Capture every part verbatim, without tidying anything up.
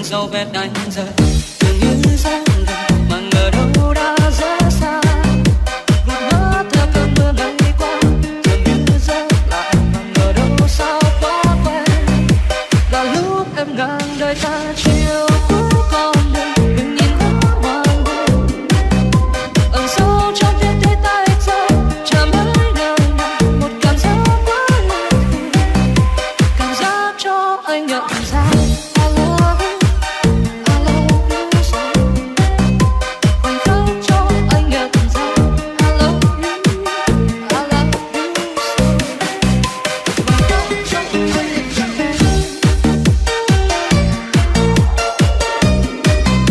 dấu vết anh rời dường như rất gần mà ngờ đâu đã rất xa. Vụt mất theo cơn mưa ngày qua dường như rất lạ mà ngờ đâu sao quá quen. Là lúc em ngang đời ta chiều cuối con đường đừng nhìn quá hoang vu. Ẩn sâu trong tim thấy tay rơi chạm tới nơi nào một cảm giác quá lạ thường. Cảm giác cho anh nhận ra I love you, I love you so. Khoảnh khắc cho anh nhận ra I love you, I love you so. Khoảnh khắc cho anh nhận ra.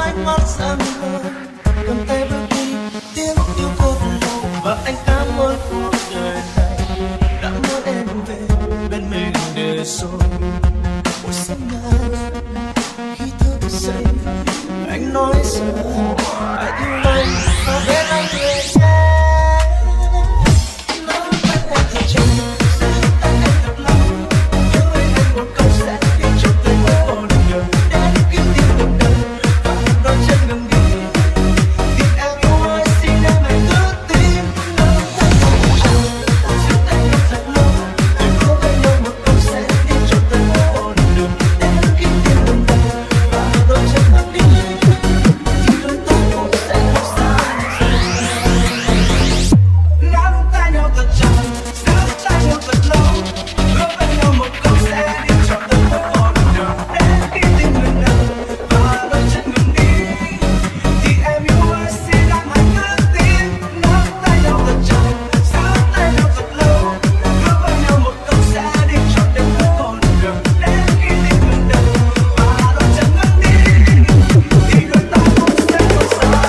ánh mắt rạng ngời, cầm tay bước đi tiếng yêu cốt lòng. Và anh cảm ơn cuộc đời này đã muốn em về bên mình để rồi. Mỗi sáng nay khi thức dậy anh nói rằng anh yêu anh và bên anh người nhé. Nắm tay em thật chặt, giữ tay em thật lâu. Nhớ anh anh một câu sẽ đi trong tới mỗi con đường đến kiếm tìm cuộc đời và đôi chân ngừng đi. Vì em yêu anh xin em hãy cứ tin. Nắm tay em thật chặt, giữ tay em thật lâu. Nhớ anh anh một câu sẽ đi trong tới mỗi con đường đến kiếm tìm cuộc đời và đôi chân ngừng đi. Thì đôi ta cũng sẽ không xa. Nắm tay nhau thật chặt, giữ tay nhau thật lâu. Hứa với nhau một câu sẽ đi trọn tới mỗi con đường đến khi tim ngừng đập và đôi chân ngừng đi. Thì em yêu anh xin em hãy cứ tin. Nắm tay nhau thật chặt, giữ tay nhau thật lâu. Hứa với nhau một câu sẽ đi trọn đến mỗi con đường đến khi tim ngừng đập và đôi chân ngừng đi. Thì đôi ta cũng sẽ không xa.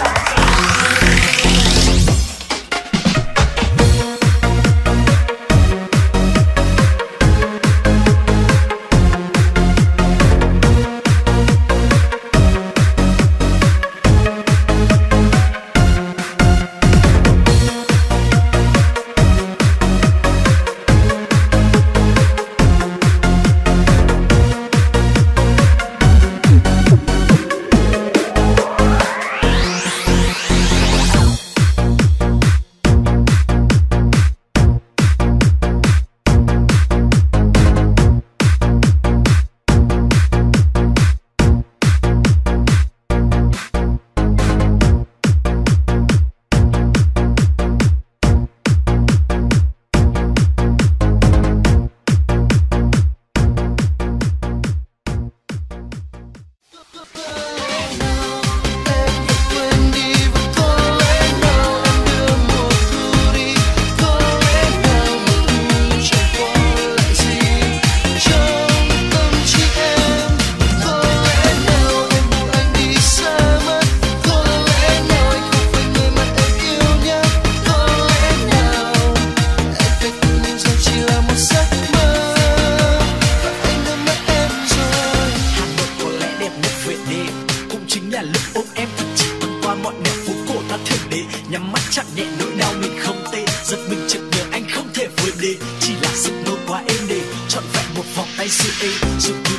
Nhắm mắt chạm nhẹ nỗi đau mình không tên, giật mình chợt nhớ anh không thể vượt đi, chỉ là giấc mơ quá êm đềm trọn vẹn một vòng tay siêu êm.